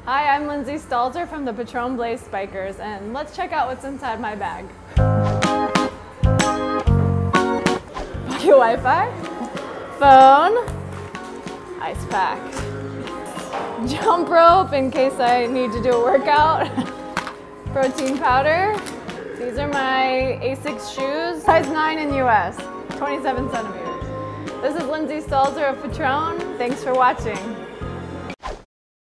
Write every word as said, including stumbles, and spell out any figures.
Hi, I'm Lindsay Stalzer from the Patron Blaze Spikers, and let's check out what's inside my bag. Pocket Wi-Fi, phone, ice pack, jump rope in case I need to do a workout, protein powder. These are my Asics shoes, size nine in U S, twenty-seven centimeters. This is Lindsay Stalzer of Patron. Thanks for watching.